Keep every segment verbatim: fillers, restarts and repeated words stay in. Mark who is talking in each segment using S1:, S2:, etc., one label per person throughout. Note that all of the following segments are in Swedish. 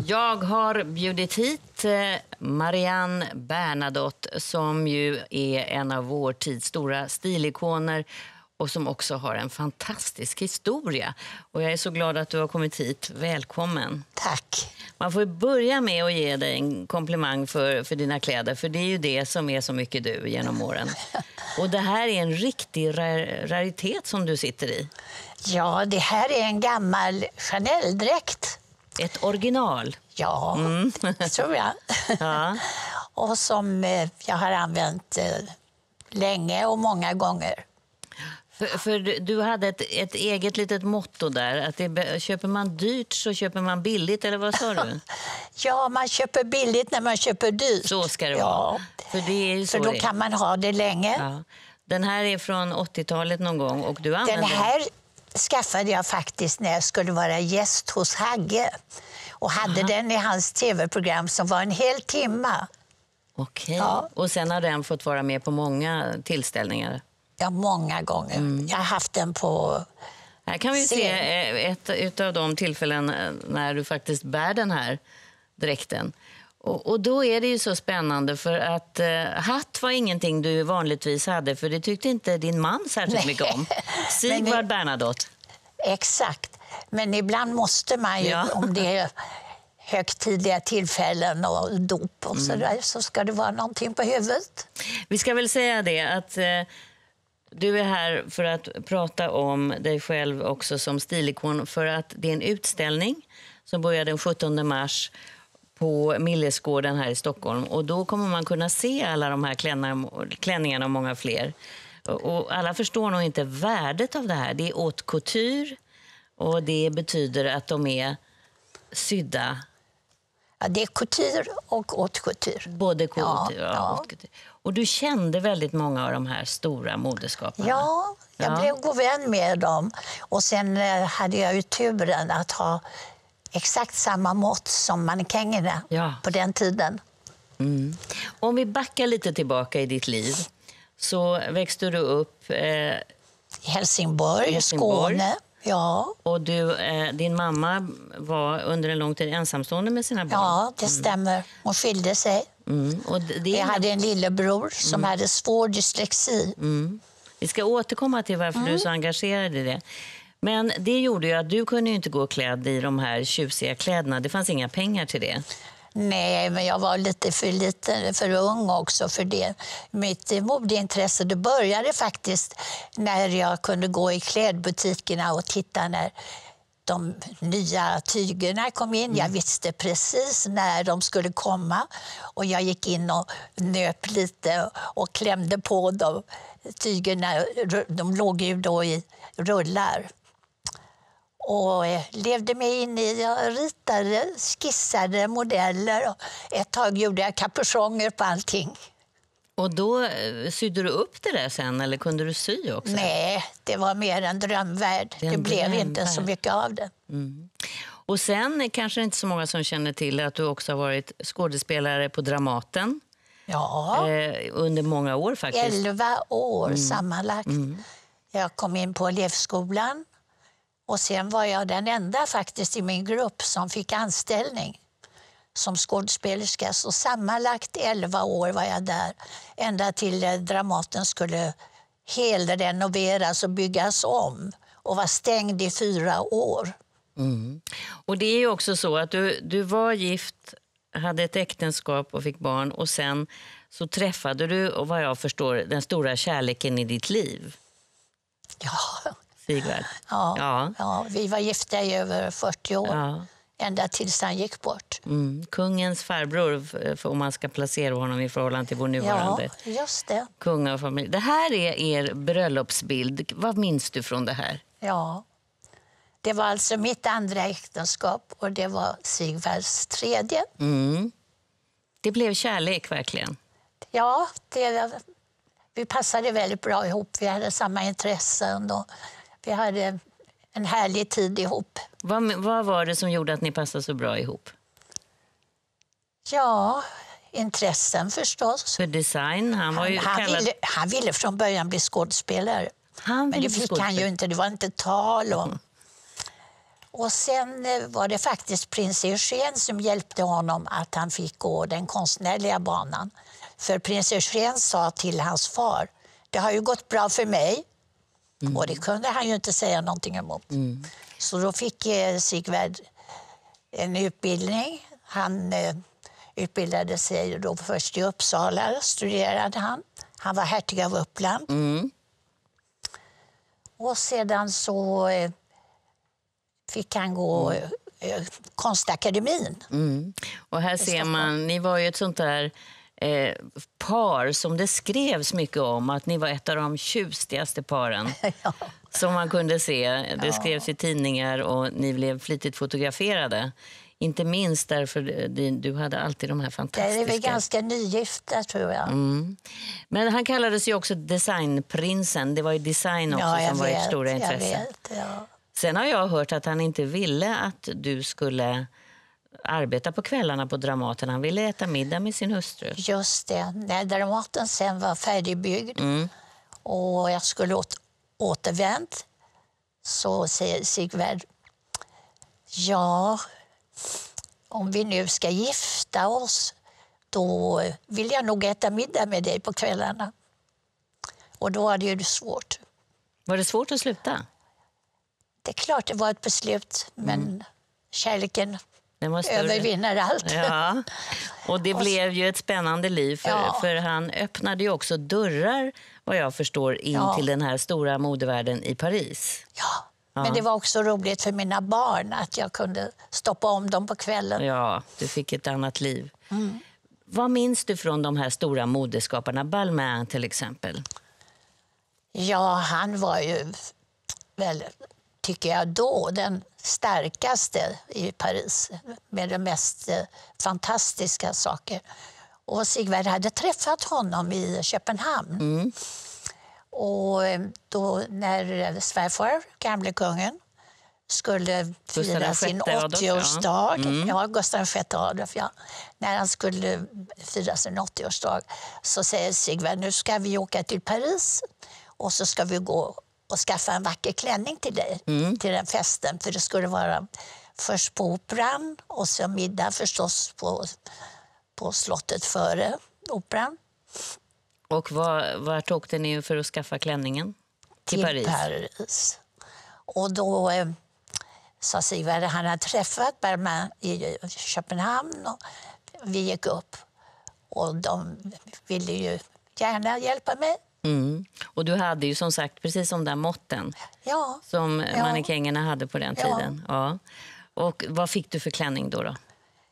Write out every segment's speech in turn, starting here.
S1: Jag har bjudit hit Marianne Bernadotte som ju är en av vår tids stora stilikoner och som också har en fantastisk historia. Och jag är så glad att du har kommit hit. Välkommen.
S2: Tack.
S1: Man får börja med att ge dig en komplimang för, för dina kläder, för det är ju det som är så mycket du genom åren. Och det här är en riktig rar, raritet som du sitter i.
S2: Ja, det här är en gammal Chanel-dräkt.
S1: Ett original.
S2: Ja,
S1: mm.
S2: det tror jag.
S1: Ja.
S2: Och som eh, jag har använt eh, länge och många gånger.
S1: För, för du hade ett, ett eget litet motto där, att det, köper man dyrt så köper man billigt, eller vad sa du?
S2: Ja, man köper billigt när man köper dyrt.
S1: Så ska det
S2: ja.
S1: vara. För, det är ju så
S2: för då
S1: det.
S2: kan man ha det länge.
S1: Ja. Den här är från åttiotalet någon gång och du använder...
S2: Den här skaffade jag faktiskt när jag skulle vara gäst hos Hagge. Och hade Aha. den i hans tv-program som var en hel timma.
S1: Okej, ja. Och sen har den fått vara med på många tillställningar?
S2: Ja, många gånger. Mm. Jag har haft den på...
S1: Här kan vi se ett, ett av de tillfällen när du faktiskt bär den här dräkten. Och, och då är det ju så spännande för att eh, hatt var ingenting du vanligtvis hade, för det tyckte inte din man särskilt Nej. mycket om. Sigvard Bernadotte.
S2: Exakt. Men ibland måste man ju, ja. om det är högtidliga tillfällen och dop och mm. så där, så ska det vara någonting på huvudet.
S1: Vi ska väl säga det att eh, du är här för att prata om dig själv också som stilikon, för att det är en utställning som börjar den sjuttonde mars på Millesgården här i Stockholm. Och då kommer man kunna se alla de här klänningarna och många fler. Och alla förstår nog inte värdet av det här. Det är haute couture och det betyder att de är sydda.
S2: Ja, det är couture och haute couture.
S1: Både couture
S2: ja,
S1: och
S2: ja.
S1: haute couture. Och du kände väldigt många av de här stora modeskaparna.
S2: Ja, jag
S1: ja.
S2: blev god vän med dem. Och sen hade jag ju turen att ha exakt samma mått som mannekängerna ja. på den tiden.
S1: Mm. Om vi backar lite tillbaka i ditt liv så växte du upp eh,
S2: i Helsingborg,
S1: Helsingborg,
S2: Skåne. Ja.
S1: Och du, eh, din mamma var under en lång tid ensamstående med sina barn.
S2: Ja, det stämmer. Hon skilde sig.
S1: Mm. Och det,
S2: jag hade en lillebror som mm. hade svår dyslexi.
S1: Mm. Vi ska återkomma till varför mm. du är så engagerad i det. Men det gjorde ju att du kunde ju inte gå klädd i de här tjusiga kläderna. Det fanns inga pengar till det.
S2: Nej, men jag var lite för liten, för ung också för det. Mitt modeintresse det började faktiskt när jag kunde gå i klädbutikerna och titta när de nya tygerna kom in. Mm. Jag visste precis när de skulle komma och jag gick in och nöp lite och klämde på dem. Tygerna, de låg ju då i rullar. Och levde mig in i, jag ritade, skissade modeller och ett tag gjorde jag kapuchonger på allting.
S1: Och då sydde du upp det där sen, eller kunde du sy också?
S2: Nej, det var mer en drömvärld. Det, det blev drömvärld. inte så mycket av det.
S1: Mm. Och sen kanske det inte så många som känner till att du också har varit skådespelare på Dramaten.
S2: Ja.
S1: Eh, under många år faktiskt.
S2: Elva år mm. sammanlagt.
S1: Mm.
S2: Jag kom in på elevskolan. Och sen var jag den enda faktiskt i min grupp som fick anställning som skådespelerska. Så sammanlagt elva år var jag där. Ända till Dramaten skulle helrenoveras och byggas om. Och var stängd i fyra år.
S1: Mm. Och det är ju också så att du, du var gift, hade ett äktenskap och fick barn. Och sen så träffade du, och vad jag förstår, den stora kärleken i ditt liv.
S2: Ja.
S1: Sigvard.
S2: Ja, ja. ja, vi var gifta i över fyrtio år. Ja. Ända tills han gick bort.
S1: Mm. Kungens farbror, för om man ska placera honom i förhållande till vår nuvarande.
S2: Ja, just det.
S1: Kungafamilj. Det här är er bröllopsbild. Vad minns du från det här?
S2: Ja, det var alltså mitt andra äktenskap och det var Sigvards tredje.
S1: Mm. Det blev kärlek verkligen.
S2: Ja, det, vi passade väldigt bra ihop. Vi hade samma intressen och vi hade en härlig tid ihop.
S1: Vad, vad var det som gjorde att ni passade så bra ihop?
S2: Ja, intressen förstås.
S1: För design? Han, var ju
S2: han, han,
S1: kallad...
S2: ville, han ville från början bli skådespelare.
S1: Han
S2: men det fick han ju inte, det var inte tal om. Mm. Och sen eh, var det faktiskt prins Eugen som hjälpte honom att han fick gå den konstnärliga banan. För prins Eugen sa till hans far, det har ju gått bra för mig. Mm. Och det kunde han ju inte säga någonting emot. Mm. Så då fick eh, Sigvard en utbildning. Han eh, utbildade sig då först i Uppsala, studerade han. Han var hertig av Uppland. Mm. Och sedan så eh, fick han gå mm. eh, Konstakademin.
S1: Mm. Och här ser man, ni var ju ett sånt där eh, par som det skrevs mycket om, att ni var ett av de tjustigaste paren. Ja. Som man kunde se. Det ja. skrevs i tidningar och ni blev flitigt fotograferade. Inte minst därför du hade alltid de här fantastiska...
S2: Det är väl ganska nygifta, tror jag.
S1: Mm. Men han kallades ju också designprinsen. Det var ju design också ja, som var ert stora intresse.
S2: Jag vet, ja.
S1: Sen har jag hört att han inte ville att du skulle arbeta på kvällarna på Dramaten. Han ville äta middag med sin hustru.
S2: Just det. När Dramaten sen var färdigbyggd mm. och jag skulle åt, återvänt, så säger Sigvard, ja, om vi nu ska gifta oss, då vill jag nog äta middag med dig på kvällarna. Och då var det ju svårt.
S1: Var det svårt att sluta?
S2: Det är klart det var ett beslut, men mm. kärleken övervinner allt.
S1: Ja. Och det blev ju ett spännande liv, för, ja. för han öppnade ju också dörrar, vad jag förstår, in ja. till den här stora modevärlden i Paris.
S2: Ja. Ja. Men det var också roligt för mina barn att jag kunde stoppa om dem på kvällen.
S1: Ja, du fick ett annat liv. Mm. Vad minns du från de här stora modeskaparna? Balmain till exempel.
S2: Ja, han var ju väl, tycker jag då, den starkaste i Paris. Med de mest eh, fantastiska saker. Och Sigvard hade träffat honom i Köpenhamn. Mm. Och då när svärfar, gamle kungen, skulle fira sin åttioårsdag, mm. ja, Gustav den sjätte Adolf, ja. När han skulle fira sin åttioårsdag, så säger Sigvard, nu ska vi åka till Paris och så ska vi gå och skaffa en vacker klänning till dig, mm. till den festen. För det skulle vara först på operan och så middag förstås på, på slottet före operan.
S1: Och var, vart åkte ni för att skaffa klänningen? Till, till Paris.
S2: Paris. Och då eh, sa Sigvard, han hade träffat Balmain i Köpenhamn och vi gick upp. Och de ville ju gärna hjälpa mig.
S1: Mm. Och du hade ju som sagt precis som där måtten
S2: ja.
S1: som
S2: ja.
S1: mannekängerna hade på den tiden. Ja. Ja. Och vad fick du för klänning då då?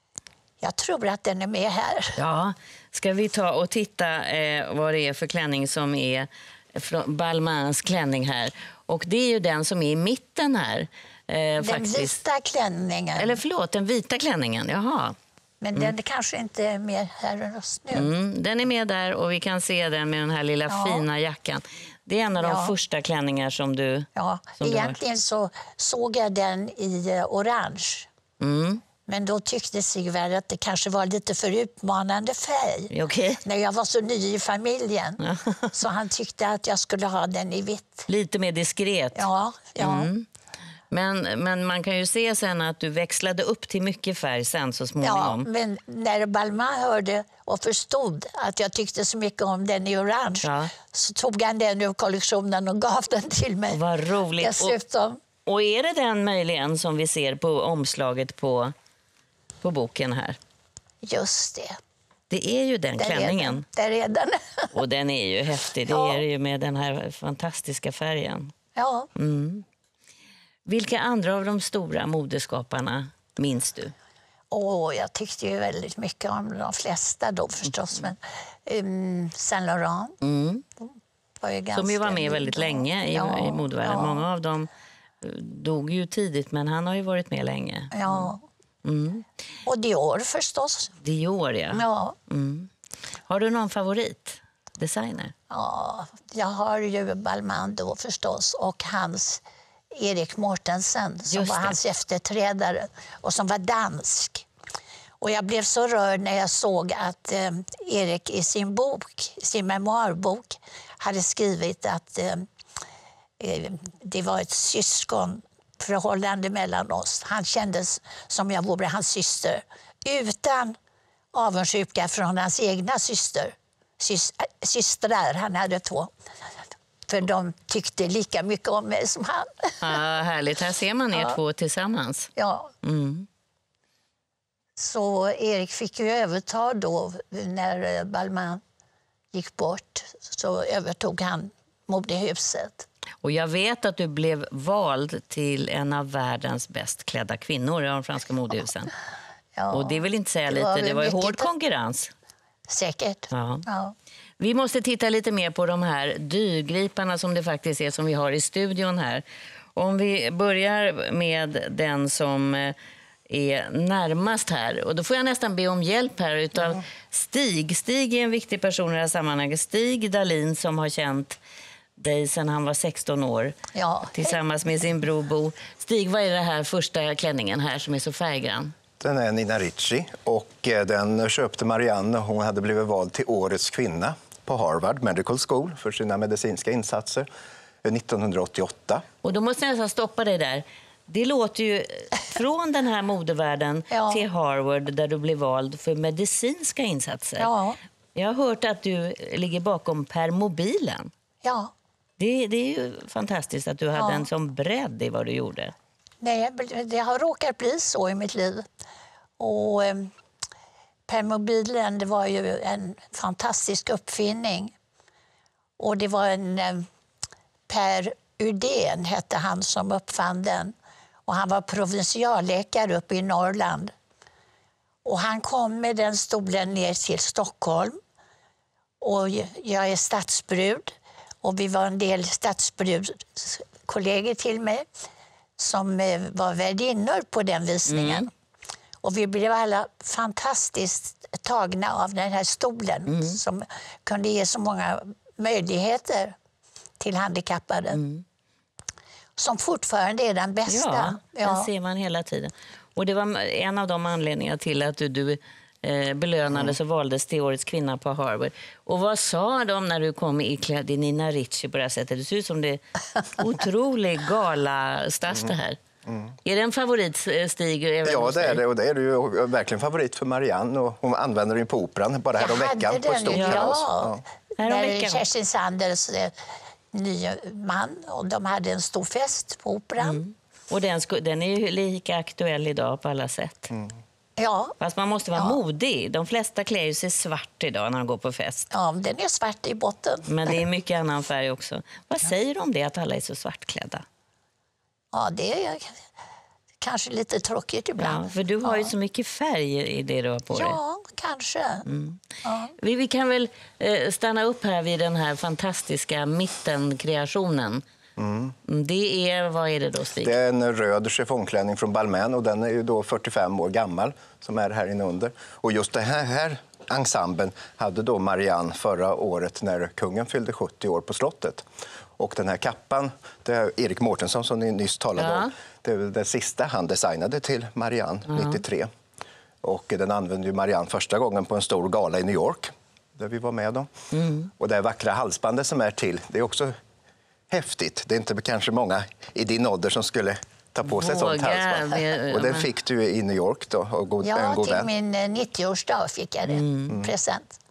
S2: Jag tror att den är med här.
S1: Ja, ska vi ta och titta eh, vad det är för klänning som är från Balmains klänning här. Och det är ju den som är i mitten här. Eh,
S2: den
S1: faktiskt.
S2: vita klänningen.
S1: Eller förlåt, den vita klänningen, jaha.
S2: Men mm. den är kanske inte är med här just nu.
S1: Mm, den är med där och vi kan se den med den här lilla ja. fina jackan. Det är en av de ja. första klänningar som du...
S2: Ja,
S1: som
S2: egentligen
S1: du
S2: så såg jag den i uh, orange. Mm. Men då tyckte Sigvard att det kanske var lite för utmanande färg.
S1: Okay.
S2: När jag var så ny i familjen. Så han tyckte att jag skulle ha den i vitt.
S1: Lite mer diskret.
S2: Ja, ja. Mm.
S1: Men, men man kan ju se sen att du växlade upp till mycket färg sen så småningom.
S2: Ja, men när Balmain hörde och förstod att jag tyckte så mycket om den i orange ja. så tog han den ur kollektionen och gav den till mig.
S1: Vad roligt.
S2: Dessutom.
S1: Och, och är det den möjligen som vi ser på omslaget på, på boken här?
S2: Just det.
S1: Det är ju den där klänningen.
S2: Är den. Där är den.
S1: Och den är ju häftig. Det ja. är ju med den här fantastiska färgen.
S2: Ja.
S1: Mm. Vilka andra av de stora modeskaparna minns du?
S2: Oh, jag tyckte ju väldigt mycket om de flesta då förstås. Mm. Men um, Saint Laurent mm. var ju ganska...
S1: Som ju var med väldigt länge i, ja, i modevärlden. Ja. Många av dem dog ju tidigt, men han har ju varit med länge.
S2: Ja. Mm. Och Dior förstås.
S1: Dior, ja.
S2: ja.
S1: Mm. Har du någon favorit designer?
S2: Ja, jag har ju Balmain då förstås och hans... Erik Mortensen som var hans efterträdare och som var dansk. Och jag blev så rörd när jag såg att eh, Erik i sin bok, sin memoarbok hade skrivit att eh, det var ett syskon förhållande mellan oss. Han kändes som jag vore hans syster. Utan avundsjuka från hans egna syster. Sys systrar, han hade två. För de tyckte lika mycket om mig som han.
S1: Ja, härligt. Här ser man er ja. två tillsammans.
S2: Ja.
S1: Mm.
S2: Så Erik fick ju överta då när Balmain gick bort. Så övertog han modehuset.
S1: Och jag vet att du blev vald till en av världens bäst klädda kvinnor i de franska modehusen.
S2: Ja,
S1: och det vill inte säga lite, det var, det var ju hård konkurrens.
S2: Säkert.
S1: Ja.
S2: Ja.
S1: Vi måste titta lite mer på de här dyrgriparna som det faktiskt är som vi har i studion här. Om vi börjar med den som är närmast här. Och då får jag nästan be om hjälp här utav mm. Stig. Stig är en viktig person i det här sammanhanget. Stig Dahlin som har känt dig sedan han var sexton år.
S2: Ja.
S1: Tillsammans med sin bror Bo. Stig, vad är det här första klänningen här som är så färggrann?
S3: Den är Nina Ricci och den köpte Marianne. Hon hade blivit vald till årets kvinna på Harvard Medical School för sina medicinska insatser nittonhundraåttioåtta.
S1: Och då måste jag nästan stoppa dig där. Det låter ju från den här modevärlden ja. till Harvard där du blev vald för medicinska insatser.
S2: Ja.
S1: Jag har hört att du ligger bakom Permobilen.
S2: Ja.
S1: Det, det är ju fantastiskt att du ja. hade en sån bredd i vad du gjorde.
S2: Nej, det har råkat bli så i mitt liv. Och eh, Permobilen, det var ju en fantastisk uppfinning. Och det var en eh, Per Udén hette han som uppfann den. Och han var provinsialläkare uppe i Norrland. Och han kom med den stolen ner till Stockholm. Och jag är stadsbrud. Och vi var en del stadsbrudskollegor till mig som var värdinnor på den visningen. Mm. Och vi blev alla fantastiskt tagna av den här stolen mm. som kunde ge så många möjligheter till handikappade. Mm. Som fortfarande är den bästa.
S1: Ja, den ja. ser man hela tiden. Och det var en av de anledningarna till att du, du eh, belönades mm. och valdes till årets kvinna på Harvard. Och vad sa de när du kom i klädd i Nina Ricci på det här sättet? Det ser ut som det är otrolig gala-stass det här. Mm. Är det en favorit, Stig?
S3: Ja, det är det. Och det är ju verkligen favorit för Marianne. Och hon använder den på Operan bara här om veckan på ett stort
S2: ja.
S3: kalas. Ja.
S2: När Kerstin Sanders nya man och de hade en stor fest på Operan. Mm.
S1: Och den, den är ju lika aktuell idag på alla sätt. Mm.
S2: Ja.
S1: Fast man måste vara ja. modig. De flesta klär sig svart idag när de går på fest.
S2: Ja, den är svart i botten.
S1: Men det är mycket annan färg också. Vad säger du om det att alla är så svartklädda?
S2: Ja, det är kanske lite tråkigt ibland.
S1: Ja, för du har
S2: ja.
S1: ju så mycket färg i det du har på dig.
S2: Ja, kanske. Mm.
S1: Ja. Vi, vi kan väl eh, stanna upp här vid den här fantastiska mittenkreationen. Mm. Det är, vad är det då, Stig?
S3: Det är en röd chiffongklänning från Balmain och den är ju då fyrtiofem år gammal som är här inne under. Och just det här, här ensemblen hade då Marianne förra året när kungen fyllde sjuttio år på slottet. Och den här kappan, det är Erik Mårtensson som ni nyss talade ja. om. Det är det sista han designade till Marianne ja. nittiotre. Och den använde ju Marianne första gången på en stor gala i New York där vi var med om. Mm. Och det vackra halsbandet som är till, det är också häftigt. Det är inte kanske många i din ålder som skulle ta på sig ett sånt halsband. Och den fick du i New York då? Och god,
S2: ja,
S3: en god
S2: till
S3: vän.
S2: min nittioårsdag fick jag det. Mm. Present.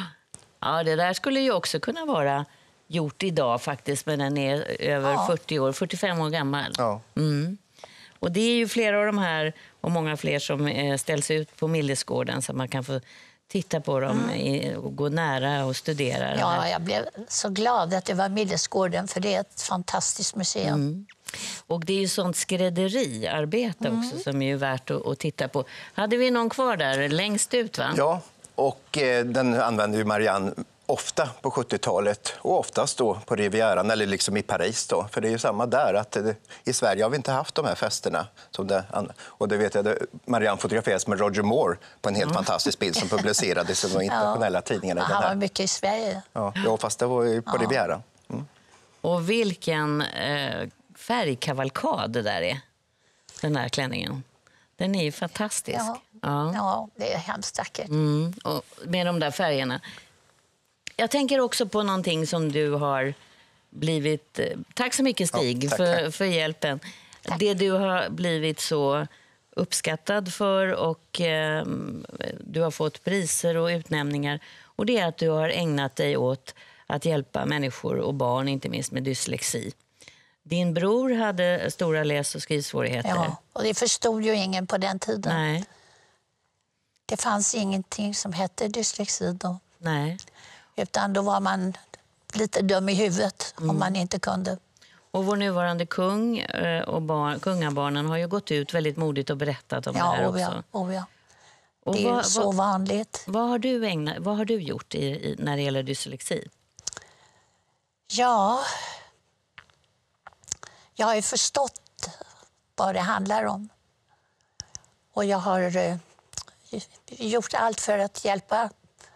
S1: Ja, det där skulle ju också kunna vara gjort idag faktiskt, men den är över ja. fyrtio år, fyrtiofem år gammal. Ja. Mm. Och det är ju flera av de här och många fler som ställs ut på Millesgården så man kan få titta på dem mm. och gå nära och studera.
S2: Ja, jag blev så glad att det var Millesgården för det är ett fantastiskt museum. Mm.
S1: Och det är ju sånt skrädderiarbete mm. också som är ju värt att, att titta på. Hade vi någon kvar där längst ut, va?
S3: Ja, och eh, den använder ju Marianne ofta på sjuttiotalet och oftast då på Rivieran eller liksom i Paris då. För det är ju samma där att det, i Sverige har vi inte haft de här festerna. Som det, och det vet jag, det, Marianne fotograferas med Roger Moore på en helt mm. fantastisk bild som publicerades i de internationella ja. tidningarna.
S2: Ja, han var mycket i Sverige.
S3: Ja, ja fast det var ju på ja. Rivieran. Mm.
S1: Och vilken eh, färgkavalkad det där är, den här klänningen. Den är ju fantastisk.
S2: Ja, ja. ja det är hemskt vackert.
S1: Mm. Och med de där färgerna. Jag tänker också på någonting som du har blivit... Tack så mycket, Stig, ja, för, för hjälpen.
S2: Tack.
S1: Det du har blivit så uppskattad för och eh, du har fått priser och utnämningar. Och det är att du har ägnat dig åt att hjälpa människor och barn, inte minst med dyslexi. Din bror hade stora läs- och skrivsvårigheter.
S2: Ja, och det förstod ju ingen på den tiden.
S1: Nej.
S2: Det fanns ingenting som hette dyslexi då.
S1: Nej.
S2: Utan då var man lite dum i huvudet mm. om man inte kunde.
S1: Och vår nuvarande kung och barn, kungabarnen har ju gått ut väldigt modigt och berättat om
S2: ja,
S1: det här
S2: oh ja,
S1: också.
S2: Oh ja. Det
S1: och
S2: är
S1: vad,
S2: så
S1: vad,
S2: vanligt.
S1: Vad har du, ägnat, vad har du gjort i, i, när det gäller dyslexi?
S2: Ja, jag har ju förstått vad det handlar om. Och jag har eh, gjort allt för att hjälpa.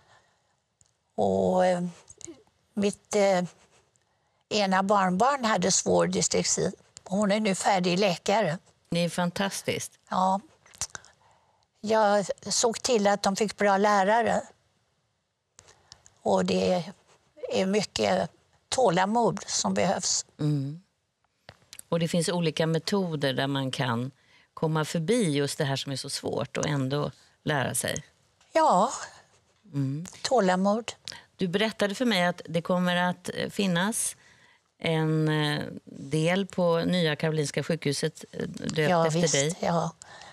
S2: Och eh, mitt eh, ena barnbarn hade svår dyslexi. Hon är nu färdig läkare.
S1: Det är fantastiskt.
S2: Ja. Jag såg till att de fick bra lärare. Och det är mycket tålamod som behövs.
S1: Mm. Och det finns olika metoder där man kan komma förbi just det här som är så svårt och ändå lära sig.
S2: Ja,
S1: mm.
S2: tålamod.
S1: Du berättade för mig att det kommer att finnas en del på Nya Karolinska sjukhuset döpt
S2: ja,
S1: efter
S2: visst,
S1: dig.
S2: Ja,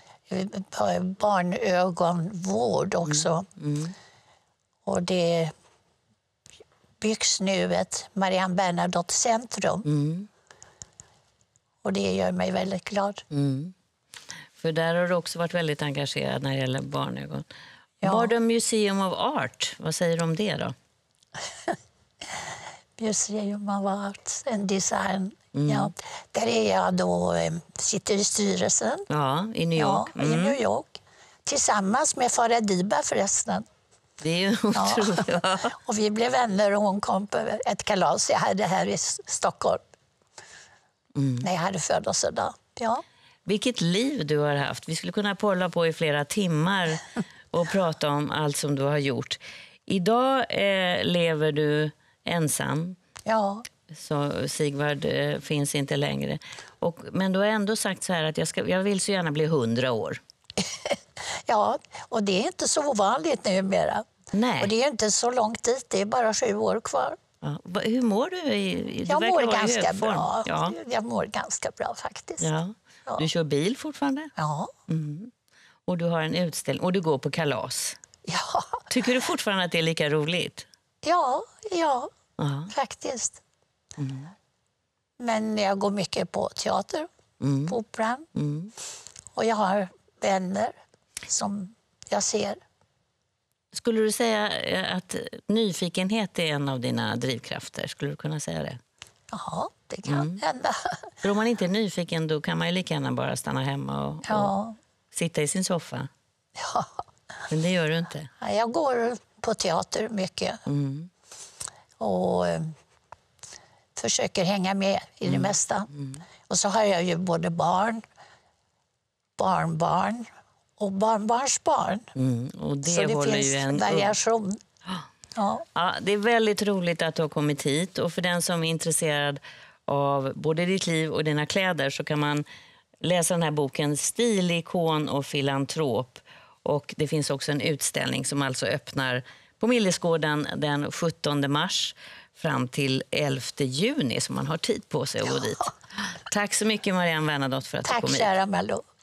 S2: barnögonvård också.
S1: Mm. Mm.
S2: Och det byggs nu ett Marianne Bernadotte centrum. Mm. Och det gör mig väldigt glad.
S1: Mm. För där har du också varit väldigt engagerad när det gäller barnögon.
S2: Ja.
S1: Bardem Museum of Art, vad säger du om det då?
S2: Museum of Art and Design.
S1: Mm.
S2: Ja, där är jag då, sitter i styrelsen.
S1: Ja, i New York.
S2: Ja, i New York. Tillsammans med Farah Diba förresten.
S1: Det är ju otroligt. Ja.
S2: Och vi blev vänner och hon kom på ett kalas jag hade här i Stockholm. Mm. När jag hade födelsedag. Ja.
S1: Vilket liv du har haft. Vi skulle kunna hålla på i flera timmar och prata om allt som du har gjort. Idag eh, lever du ensam.
S2: Ja.
S1: Så Sigvard eh, finns inte längre. Och, men du har ändå sagt så här att jag, ska, jag vill så gärna bli hundra år.
S2: Ja, och det är inte så ovanligt numera.
S1: Nej.
S2: Och det är inte så långt dit, det är bara sju år kvar.
S1: Ja. Hur mår du? I, du
S2: jag mår ganska
S1: bra.
S2: Ja. Jag mår ganska bra faktiskt.
S1: Ja.
S2: Ja.
S1: Du kör bil fortfarande?
S2: Ja.
S1: Mm. Och du har en utställning och du går på kalas.
S2: Ja.
S1: Tycker du fortfarande att det är lika roligt?
S2: Ja, ja,
S1: Aha.
S2: faktiskt.
S1: Mm.
S2: Men jag går mycket på teater,
S1: mm.
S2: på operan.
S1: Mm.
S2: Och jag har vänner som jag ser.
S1: Skulle du säga att nyfikenhet är en av dina drivkrafter? Skulle du kunna säga det?
S2: Ja, det kan
S1: mm.
S2: hända.
S1: För om man inte är nyfiken då kan man ju lika gärna bara stanna hemma och,
S2: ja.
S1: och sitta i sin soffa.
S2: Ja.
S1: Men det gör du inte.
S2: Jag går på teater mycket.
S1: Mm.
S2: Och eh, försöker hänga med i det mm. mesta. Mm. Och så har jag ju både barn, barnbarn och barnbarnsbarn.
S1: Mm. Och det
S2: så det
S1: håller
S2: finns
S1: ju en
S2: variation.
S1: Ja. Ja, det är väldigt roligt att du har kommit hit. Och för den som är intresserad av både ditt liv och dina kläder så kan man läsa den här boken Stilikon och filantrop. Och det finns också en utställning som alltså öppnar på Millesgården den sjuttonde mars fram till elfte juni, så man har tid på sig att gå dit. Tack så mycket Marianne Bernadotte för att
S2: Tack,
S1: du kom hit.
S2: Tack kära Malou.